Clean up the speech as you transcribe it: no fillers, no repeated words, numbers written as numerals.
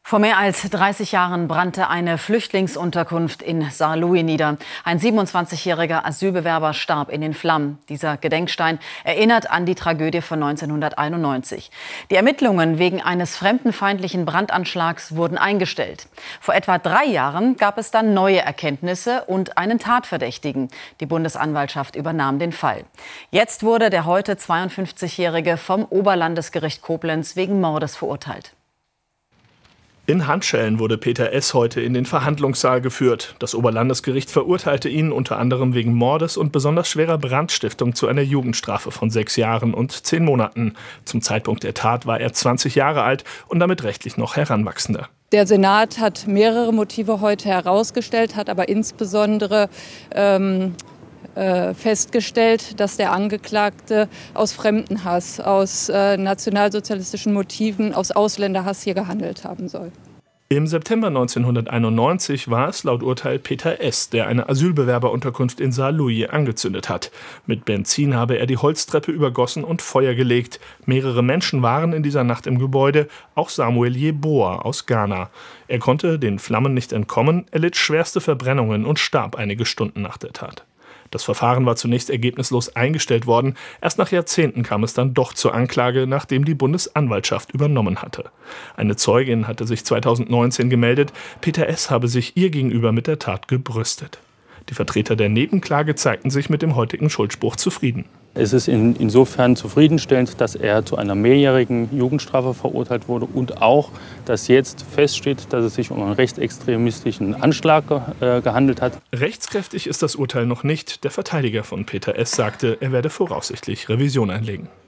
Vor mehr als 30 Jahren brannte eine Flüchtlingsunterkunft in Saarlouis nieder. Ein 27-jähriger Asylbewerber starb in den Flammen. Dieser Gedenkstein erinnert an die Tragödie von 1991. Die Ermittlungen wegen eines fremdenfeindlichen Brandanschlags wurden eingestellt. Vor etwa 3 Jahren gab es dann neue Erkenntnisse und einen Tatverdächtigen. Die Bundesanwaltschaft übernahm den Fall. Jetzt wurde der heute 52-jährige vom Oberlandesgericht Koblenz wegen Mordes verurteilt. In Handschellen wurde Peter S. heute in den Verhandlungssaal geführt. Das Oberlandesgericht verurteilte ihn unter anderem wegen Mordes und besonders schwerer Brandstiftung zu einer Jugendstrafe von 6 Jahren und 10 Monaten. Zum Zeitpunkt der Tat war er 20 Jahre alt und damit rechtlich noch Heranwachsender. Der Senat hat mehrere Motive heute herausgestellt, hat aber insbesondere festgestellt, dass der Angeklagte aus Fremdenhass, aus nationalsozialistischen Motiven, aus Ausländerhass hier gehandelt haben soll. Im September 1991 war es laut Urteil Peter S., der eine Asylbewerberunterkunft in Saarlouis angezündet hat. Mit Benzin habe er die Holztreppe übergossen und Feuer gelegt. Mehrere Menschen waren in dieser Nacht im Gebäude, auch Samuel Yeboah aus Ghana. Er konnte den Flammen nicht entkommen, erlitt schwerste Verbrennungen und starb einige Stunden nach der Tat. Das Verfahren war zunächst ergebnislos eingestellt worden. Erst nach Jahrzehnten kam es dann doch zur Anklage, nachdem die Bundesanwaltschaft übernommen hatte. Eine Zeugin hatte sich 2019 gemeldet, Peter S. habe sich ihr gegenüber mit der Tat gebrüstet. Die Vertreter der Nebenklage zeigten sich mit dem heutigen Schuldspruch zufrieden. Es ist insofern zufriedenstellend, dass er zu einer mehrjährigen Jugendstrafe verurteilt wurde und auch, dass jetzt feststeht, dass es sich um einen rechtsextremistischen Anschlag gehandelt hat. Rechtskräftig ist das Urteil noch nicht. Der Verteidiger von Peter S. sagte, er werde voraussichtlich Revision einlegen.